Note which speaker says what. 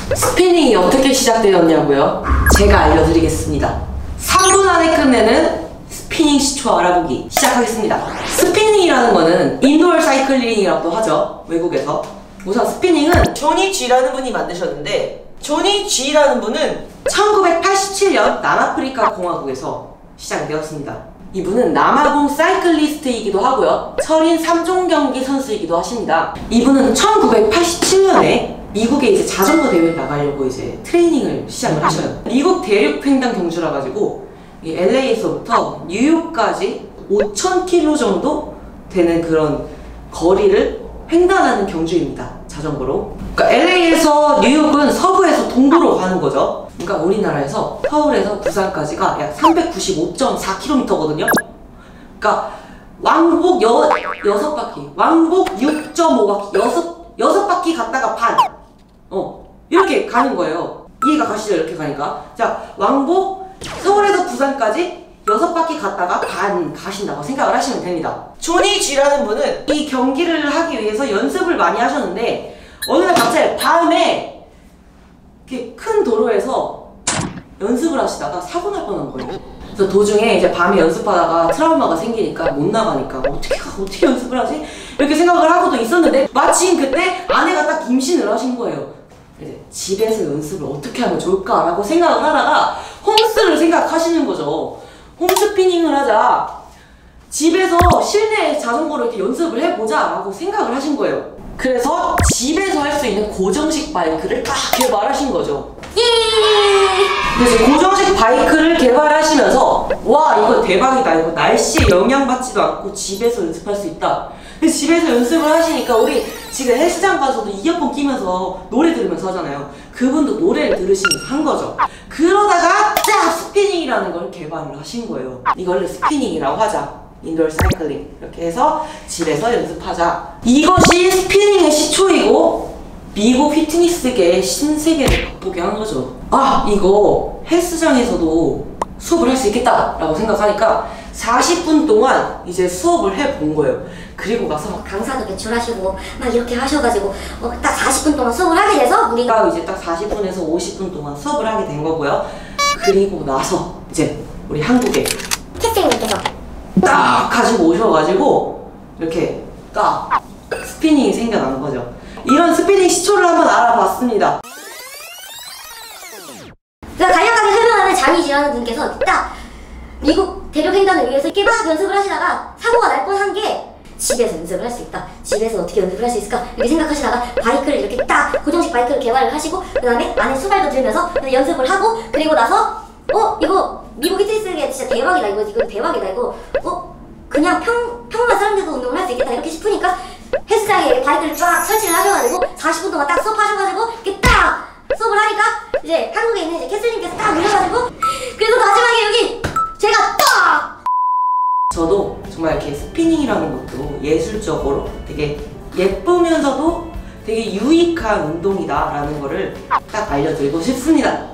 Speaker 1: 스피닝이 어떻게 시작되었냐고요? 제가 알려드리겠습니다. 3분 안에 끝내는 스피닝 시초 알아보기 시작하겠습니다. 스피닝이라는 거는 인도어 사이클링이라고도 하죠, 외국에서. 우선 스피닝은 조니 G라는 분이 만드셨는데, 조니 G라는 분은 1987년 남아프리카 공화국에서 시작되었습니다. 이분은 남아공 사이클리스트이기도 하고요, 철인 3종 경기 선수이기도 하십니다. 이분은 1987년에 미국에 이제 자전거 대회를 나가려고 이제 트레이닝을 시작을 하셔요. 미국 대륙 횡단 경주라 가지고 LA에서부터 뉴욕까지 5,000km 정도 되는 그런 거리를 횡단하는 경주입니다, 자전거로. 그러니까 LA에서 뉴욕은 서부에서 동부로 가는 거죠. 그러니까 우리나라에서 서울에서 부산까지가 약 395.4km거든요. 그러니까 왕복 6바퀴, 왕복 6.5바퀴, 6바퀴 갔다가 반, 이렇게 가는 거예요. 이해가 가시죠? 이렇게 가니까. 자, 왕복 서울에서 부산까지 6바퀴 갔다가 반 가신다고 생각을 하시면 됩니다. 조니 G라는 분은 이 경기를 하기 위해서 연습을 많이 하셨는데, 어느 날 갑자기 밤에 이렇게 큰 도로에서 연습을 하시다가 사고 날 뻔한 거예요. 그래서 도중에 이제 밤에 연습하다가 트라우마가 생기니까 못 나가니까 어떻게 연습을 하지? 이렇게 생각을 하고도 있었는데, 마침 그때 아내가 딱 임신을 하신 거예요. 이제 집에서 연습을 어떻게 하면 좋을까라고 생각을 하다가 홈스를 생각하시는 거죠. 홈스피닝을 하자, 집에서 실내 자전거로 이렇게 연습을 해보자 라고 생각을 하신 거예요. 그래서 집에서 할 수 있는 고정식 바이크를 딱 개발하신 거죠. 그래서 고정식 바이크를 개발하시면서, 와, 이거 대박이다, 이거 날씨에 영향받지도 않고 집에서 연습할 수 있다. 그래서 집에서 연습을 하시니까, 우리 지금 헬스장 가서도 이어폰 끼면서 노래 들으면서 하잖아요. 그분도 노래를 들으시면서 한 거죠. 그러다가 딱 스피닝이라는 걸 개발을 하신 거예요. 이걸 스피닝이라고 하자, 인도어 사이클링. 이렇게 해서 집에서 연습하자. 이것이 스피닝의 시초이고 미국 피트니스계의 신세계를 맛보게 한 거죠. 아, 이거 헬스장에서도 수업을 할 수 있겠다 라고 생각하니까 40분 동안 이제 수업을 해본 거예요. 그리고 나서 막
Speaker 2: 강사도 배출하시고 막 이렇게 하셔가지고 딱 40분 동안 수업을 하게 돼서
Speaker 1: 우리가 이제 딱 40분에서 50분 동안 수업을 하게 된 거고요. 그리고 나서 이제 우리 한국에
Speaker 2: 캐스팅님께서
Speaker 1: 딱 가지고 오셔가지고 이렇게 딱 스피닝이 생겨나는 거죠. 이런 스피닝 시초를 한번 알아봤습니다.
Speaker 2: 제가 간략하게 설명하는 장이 G라는 분께서 딱 미국 대륙 횡단을 위해서 이렇게 막 연습을 하시다가 사고가 날 뻔한 게, 집에서 연습을 할 수 있다, 집에서 어떻게 연습을 할 수 있을까, 이렇게 생각하시다가 바이크를 이렇게 딱 고정식 바이크를 개발을 하시고, 그 다음에 안에 수발도 들면서 연습을 하고, 그리고 나서 이거 미국 피트니스계 진짜 대박이다, 이거 대박이다, 이거 그냥 평범한 사람들도 운동을 할 수 있겠다 이렇게 싶으니까 헬스장에 바이크를 쫙 설치를 하셔가지고 40분 동안 딱 수업하셔가지고 이렇게 딱 수업을 하니까 이제 한국에 있는 이제 캐슬님께서 딱 오셔가지고, 그래서 마지막에 여기 제가 딱!
Speaker 1: 저도 정말 이렇게 스피닝이라는 것도 예술적으로 되게 예쁘면서도 되게 유익한 운동이다 라는 거를 딱 알려드리고 싶습니다.